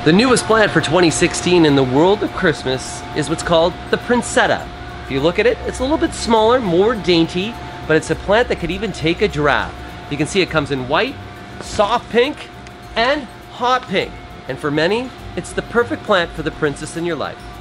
The newest plant for 2016 in the world of Christmas is what's called the Princettia. If you look at it, it's a little bit smaller, more dainty, but it's a plant that could even take a giraffe. You can see it comes in white, soft pink, and hot pink. And for many, it's the perfect plant for the princess in your life.